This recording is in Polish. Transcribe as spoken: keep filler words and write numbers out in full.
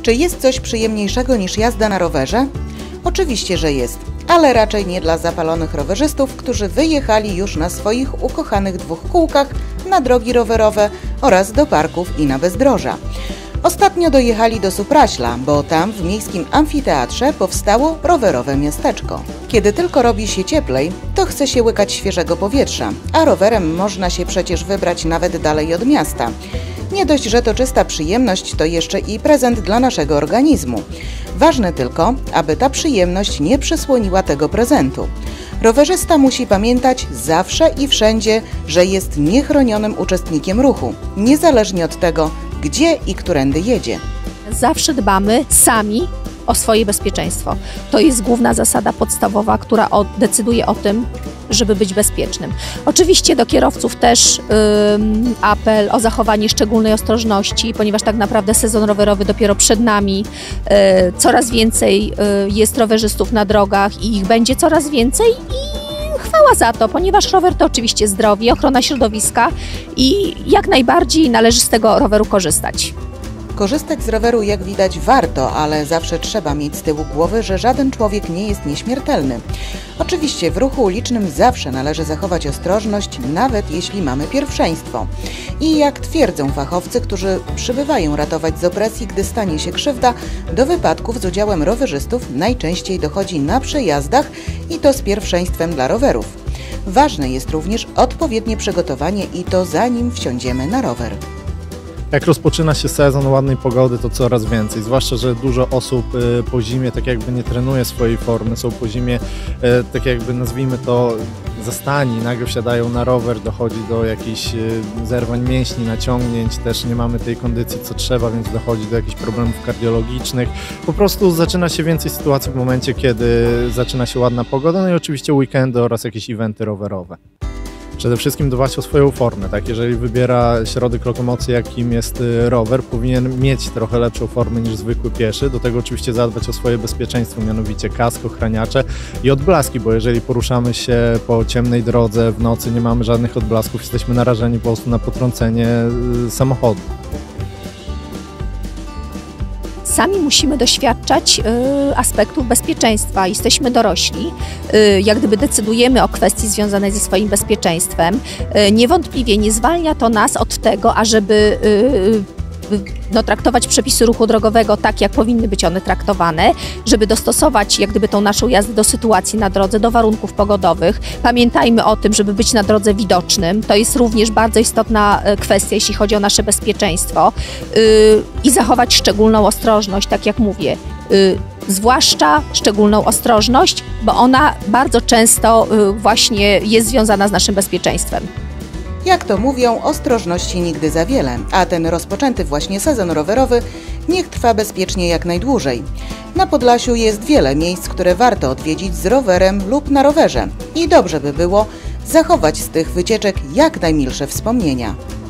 Czy jest coś przyjemniejszego niż jazda na rowerze? Oczywiście, że jest, ale raczej nie dla zapalonych rowerzystów, którzy wyjechali już na swoich ukochanych dwóch kółkach na drogi rowerowe oraz do parków i na bezdroża. Ostatnio dojechali do Supraśla, bo tam w miejskim amfiteatrze powstało rowerowe miasteczko. Kiedy tylko robi się cieplej, to chce się łykać świeżego powietrza, a rowerem można się przecież wybrać nawet dalej od miasta. Nie dość, że to czysta przyjemność, to jeszcze i prezent dla naszego organizmu. Ważne tylko, aby ta przyjemność nie przysłoniła tego prezentu. Rowerzysta musi pamiętać zawsze i wszędzie, że jest niechronionym uczestnikiem ruchu, niezależnie od tego, gdzie i którędy jedzie. Zawsze dbamy sami o swoje bezpieczeństwo. To jest główna zasada podstawowa, która decyduje o tym, żeby być bezpiecznym. Oczywiście do kierowców też yy, apel o zachowanie szczególnej ostrożności, ponieważ tak naprawdę sezon rowerowy dopiero przed nami. Yy, coraz więcej yy, jest rowerzystów na drogach i ich będzie coraz więcej i chwała za to, ponieważ rower to oczywiście zdrowie, ochrona środowiska i jak najbardziej należy z tego roweru korzystać. Korzystać z roweru, jak widać, warto, ale zawsze trzeba mieć z tyłu głowy, że żaden człowiek nie jest nieśmiertelny. Oczywiście w ruchu ulicznym zawsze należy zachować ostrożność, nawet jeśli mamy pierwszeństwo. I jak twierdzą fachowcy, którzy przybywają ratować z opresji, gdy stanie się krzywda, do wypadków z udziałem rowerzystów najczęściej dochodzi na przejazdach i to z pierwszeństwem dla rowerów. Ważne jest również odpowiednie przygotowanie i to zanim wsiądziemy na rower. Jak rozpoczyna się sezon ładnej pogody, to coraz więcej, zwłaszcza, że dużo osób po zimie tak jakby nie trenuje swojej formy, są po zimie tak jakby nazwijmy to zastani, nagle wsiadają na rower, dochodzi do jakichś zerwań mięśni, naciągnięć, też nie mamy tej kondycji co trzeba, więc dochodzi do jakichś problemów kardiologicznych. Po prostu zaczyna się więcej sytuacji w momencie, kiedy zaczyna się ładna pogoda, no i oczywiście weekendy oraz jakieś eventy rowerowe. Przede wszystkim dbać o swoją formę, tak? Jeżeli wybiera środek lokomocji, jakim jest rower, powinien mieć trochę lepszą formę niż zwykły pieszy. Do tego oczywiście zadbać o swoje bezpieczeństwo, mianowicie kask, ochraniacze i odblaski, bo jeżeli poruszamy się po ciemnej drodze w nocy, nie mamy żadnych odblasków, jesteśmy narażeni po prostu na potrącenie samochodu. Sami musimy doświadczać y, aspektów bezpieczeństwa. Jesteśmy dorośli, y, jak gdyby decydujemy o kwestii związanej ze swoim bezpieczeństwem. Y, niewątpliwie nie zwalnia to nas od tego, ażeby y, no, traktować przepisy ruchu drogowego tak, jak powinny być one traktowane, żeby dostosować jak gdyby tą naszą jazdę do sytuacji na drodze, do warunków pogodowych. Pamiętajmy o tym, żeby być na drodze widocznym. To jest również bardzo istotna kwestia, jeśli chodzi o nasze bezpieczeństwo yy, i zachować szczególną ostrożność, tak jak mówię. Yy, zwłaszcza szczególną ostrożność, bo ona bardzo często yy, właśnie jest związana z naszym bezpieczeństwem. Jak to mówią, ostrożności nigdy za wiele, a ten rozpoczęty właśnie sezon rowerowy niech trwa bezpiecznie jak najdłużej. Na Podlasiu jest wiele miejsc, które warto odwiedzić z rowerem lub na rowerze i dobrze by było zachować z tych wycieczek jak najmilsze wspomnienia.